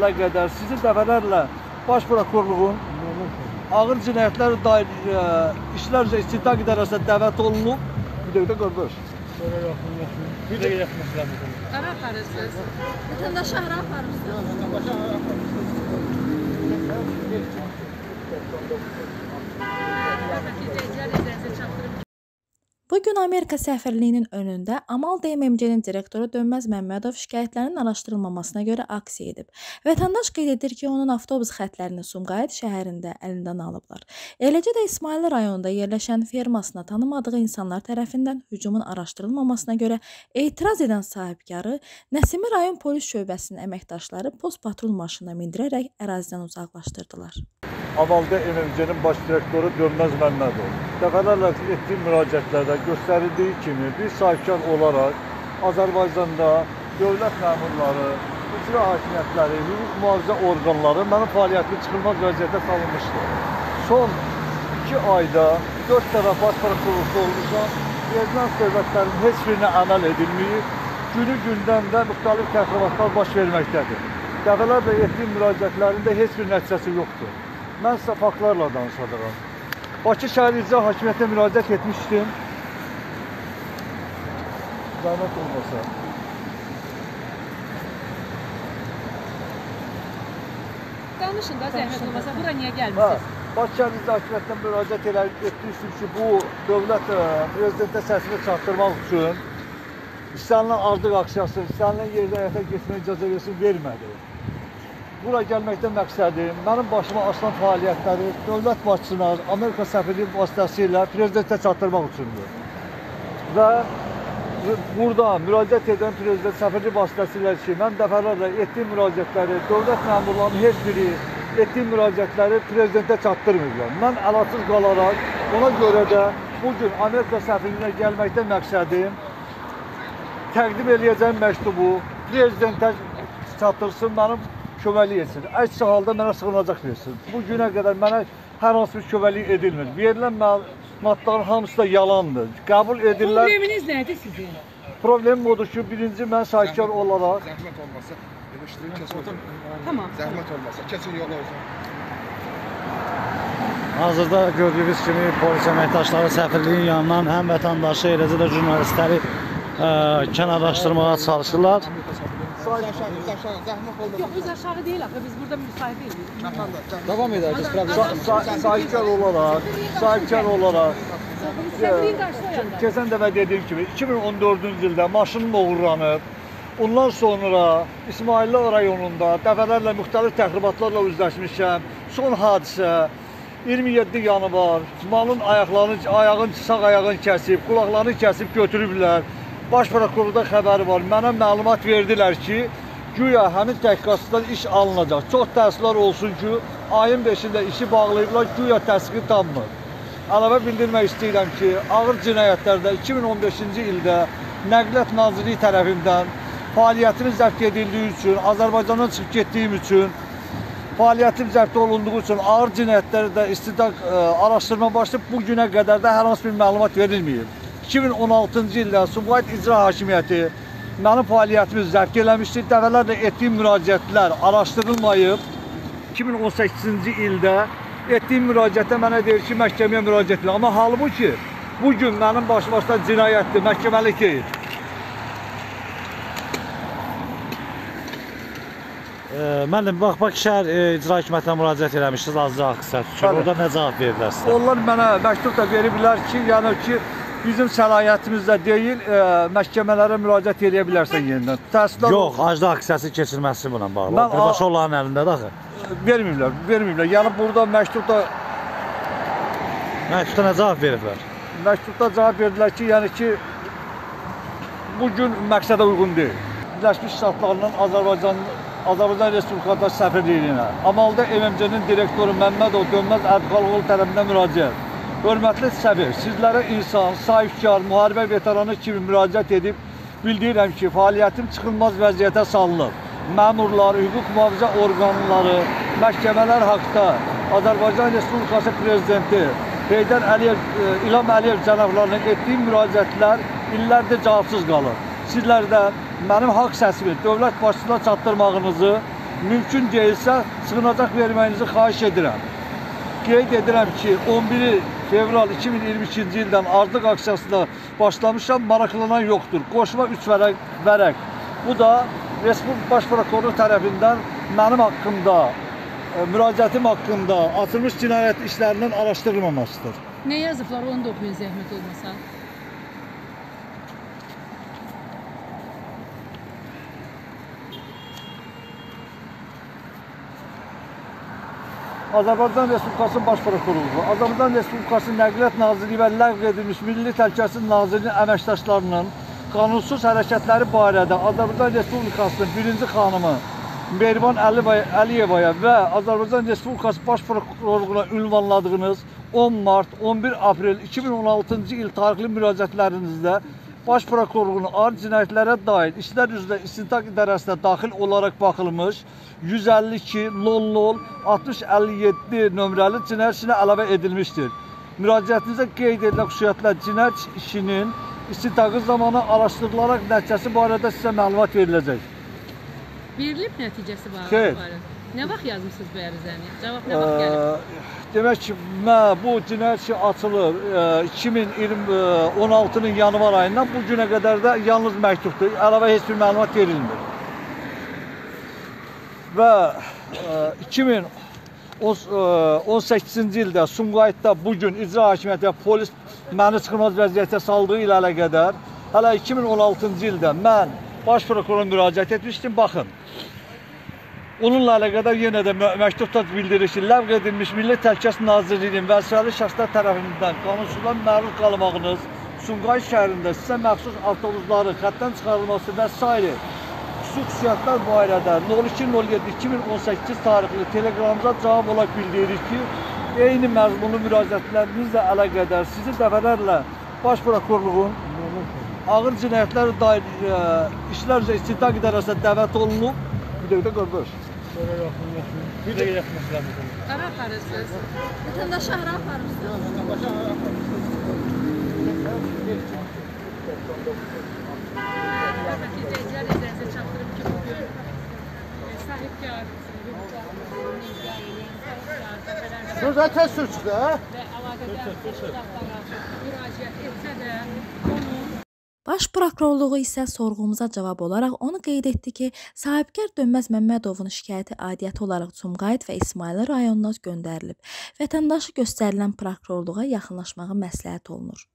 ilə qədər sizi dəfələrlə baş prokurorluğun ağır cinayətlər dair işlər üzrə istintaq idarəsinə dəvət olunub. Bir dəqiqə qardaş. Bir dəqiqə yaxınlaşıram. Hara aparırsınız? Vətəndaşı hara aparırsınız? Bugün Amerika səfirliyinin önündə Amal DMMC-nin direktoru Dönməz Məmmədov şikayətlərinin araşdırılmamasına görə aksiya edib. Vətəndaş qeyd edir ki, onun avtobus xətlərini Sumqayıt şəhərində əlindən alıblar. Eləcə də İsmayıllı rayonunda yerləşən fermasına tanımadığı insanlar tərəfindən hücumun araşdırılmamasına görə etiraz edən sahibkarı Nəsimi rayon polis şöbəsinin əməkdaşları post patrul maşınına mindirərək ərazidən uzaqlaşdırdılar. Amalda MMC-nin baş direktoru Dönməz Məmmədov dəfələrlə etdiyi müraciətlərdə göstərildiyi kimi bir sahibkar olaraq Azərbaycanda dövlət məmurları, icra hakimiyyətləri, hüquq mühafizə orqanları mənim fəaliyyətimi çıxılmaz vəziyyətə salınmışdır. Son 2 ayda 4 dəfə baş prokurorluqda olmuşam, verilən söhbətlərin heç birinə əməl edilməyib, günü gündəmdə müxtəlif təxribatlar baş verməkdədir. Dəfələrlə etdiyim müraciətlərində heç bir nəticəsi yoxdur. Mən sizə faktlarla danışacağam. Bakı şəhər icra hakimiyyətinə müraciət etmişdim. Zəhmət olmasa. Danışın da zəhmət olmasa, bura niyə gəlmişsiniz? Bakı şəhər icra hakimiyyətinə müraciət etmişdim ki, bu dövlət prezidentə səsini çatdırmaq üçün istənilən ardıq aksiyası, istənilən yerdə həyata keçməyə icazə versin, vermədi. Bura gəlməkdə məqsədim, mənim başıma açılan fəaliyyətləri dövlət başçısına, Amerika səfirliyi vasitəsilə prezidentə çatdırmaq üçündür. Və burada müraciət edən prezident səfirliyi vasitəsilə ki, mən dəfələrlə etdiyim müraciətləri, dövlət məmurlarının heç biri etdiyim müraciətləri prezidentə çatdırmırlar. Mən əlacız qalaraq, ona görə də bugün Amerika səfirliyinə gəlməkdə məqsədim təqdim eləyəcəyim məktubu prezidentə çatdırsın, mənim köməlik etsin. Əks halda mənə sığınacaq versin. Bu günə qədər mənə hər hansı bir köməlik edilmir. Verilən məlumatların hamısı da yalandır. Qəbul edirlər. Probleminiz nədir sizin? Problemim odur ki, birinci mən sahibkar olaraq... Zəhmət olmasa, eleştirin kesin. Tamam. Zəhmət olmasa, kesin yola olsun. Hazırda gördüyünüz kimi polis əməkdaşları səfirliyin yanından həm vətəndaşı, eləcə də jurnalistləri kənarlaşdırmağa çalışırlar. Zəhmət olmasa. Yox, biz aşağı deyil axı, biz burada müsahibə edirik. Davam edəcəyiz, problem. Sahibkar olaraq Səfirliyin qarşısına keçən dəfə dediyim kimi 2014-cü ildə maşınım oğurlanıb. Ondan sonra İsmayıllı rayonunda dəfələrlə müxtəlif təxribatlarla üzləşmişəm. Son hadisə 27 yanı var. Malın sağ ayağını kəsib, qulaqlarını kəsib götürüblər. Baş prokurorda xəbəri var. Mənə məlumat verdilər ki, güya həmin təhqiqatçıdan iş alınacaq. Çox təəssüflər olsun ki, ayın 5-də işi bağlayıblar, güya təsdiqi tamdır. Əlavə bildirmək istəyirəm ki, ağır cinayətlərdə 2015-ci ildə Nəqliyyat Nazirliyi tərəfindən fəaliyyətimi zəbt edildiyi üçün, Azərbaycandan çıxıb getdiyim üçün, fəaliyyətim zəbt olunduğu üçün ağır cinayətlərdə istintaq araşdırma başlayıb, bu günə qədər də hər hansı bir məlumat verilməyib. 2016-cı ildə Sumqayıt İcra Hakimiyyəti mənim fəaliyyətimi zəbt eləmişdir. Dəfələrlə etdiyim müraciətlər araşdırılmayıb. 2018-ci ildə etdiyim müraciətdə mənə deyir ki, məhkəməyə müraciət edir. Amma halbuki, bugün mənim başıma cinayətdir, məhkəməlik deyil. Müəllim, Bakı şəhər icra hakimiyyətinə müraciət eləmişsiniz, azca qısa tutun. Orada nə cavab veriblər sizə? Onlar mənə məktub da veriblər ki, yəni ki, bizim səlahiyyətimizdə deyil, məhkəmələrə müraciət edə bilərsən yenidən. Yox, acda aksiyası keçirməsi buna bağlı. Birbaşa onların əlindədir axı. Verməyiblər. Yəni burada məktubda nə cavab veriblər? Məktubda cavab verdilər ki, yəni ki, bugün məqsədə uyğun deyil. Birləşmiş Ştatlarından Azərbaycan Respublikası səfirliyinə, Amalda MMC-nin direktoru Məmmədov Dönməz Ədqaloğlu tərəfindən müraciət. Hörmətli səfir, sizlərə insan, sahibkar, müharibə veteranı kimi müraciət edib, bildirirəm ki, fəaliyyətim çıxılmaz vəziyyətə salınıb. Məmurlar, hüquq mühafizə orqanları, məhkəmələr haqda Azərbaycan Respublikası Prezidenti İlham Əliyev cənablarına etdiyim müraciətlər illərdir cavabsız qalır. Sizlər də mənim haqq səsimi dövlət başçısına çatdırmağınızı mümkün deyilsə sığınacaq verməyinizi xahiş edirəm. Qeyd edirəm ki, 11 fevral 2022-ci ildən Ardıq aksiyasına başlamışam, maraqlanan yoxdur. Qoşma 3 vərəq. Bu da Respublika Baş Prokuroru tərəfindən mənim haqqımda, müraciətim haqqında açılmış cinayət işlərinin araşdırılmamasıdır. Nə yazıblar, onu da oxuyun zəhmət olmasa. Azərbaycan Respublikasının Baş Prokurorluğu, Azərbaycan Respublikasının Nəqliyyat Nazirliyi və ləğv edilmiş Milli Təhlükəsizlik Nazirliyinin əməkdaşlarının qanunsuz hərəkətləri barədə Azərbaycan Respublikasının 1-ci xanımı Mehriban Əliyevaya və Azərbaycan Respublikası Baş Prokurorluğuna ünvanladığınız 10 mart, 11 aprel 2016-cı il tarixli müraciətlərinizdə Baş Prokurorluğunun ağır cinayətlərə dair işlər üzrə İstintaq İdarəsinə daxil olaraq baxılmış 152-00-6057 nömrəli cinayət işinə əlavə edilmişdir. Müraciətinizə qeyd edilən xüsusiyyətlər cinayət işinin istintaqı zamanı araşdırılaraq nəticəsi barədə sizə məlumat veriləcək. Verilib nəticəsi Xeyr. barədə. Nə vaxt yazmısınız bu ərizəni? Cavab nə vaxt gəlib? Demək ki, bu cinayət işi açılır 2016-nın yanvar ayından bu günə qədər də yalnız məktubdur. Əlavə heç bir məlumat verilmir. Və 2018-ci ildə Sumqayıtda bugün icra hakimiyyəti və polis məni çıxılmaz vəziyyətə saldığı ilə əlaqədar hələ 2016-cı ildə mən Baş Prokurora müraciət etmişdim. Baxın, onunla əlaqədar yenə də məktubda bildirir ki, ləğv edilmiş Milli Təhlükəsizlik Nazirliyinin vəzifəli şəxslər tərəfindən qanunsuzluğa məruz qalmağınız, Sumqayıt şəhərində sizə məxsus avtobusların xəttdən çıxarılması və s. xüsusiyyətlər barədə 02.07.2018 tarixli teleqramımıza cavab olaraq bildiririk ki, eyni məzmunlu müraciətlərinizlə əlaqədar sizi dəfələrlə Baş Prokurorluğun ağır cinayətlərə dair işlər üzrə İstintaq İdarəsinə dəvət olunub. Bir dəqiqə qardaş. Bir dəqiqə yaxın məsələm. Hara aparırsınız? Vətəndaşı hara aparırsınız? Hörmətli izləyicilər, nəzərinizə çatdırım ki, bugün sahibkar, Gözə tez sürçüdü, hə? və əlaqədar təşkilatlara müraciət etsə də onun Baş Prokurorluğu isə sorğumuza cavab olaraq onu qeyd etdi ki, sahibkar Dönməz Məmmədovun şikayəti aidiyyəti olaraq Sumqayıt və İsmayılı rayonuna göndərilib. Vətəndaşı göstərilən prokurorluğa yaxınlaşmağı məsləhət olunur.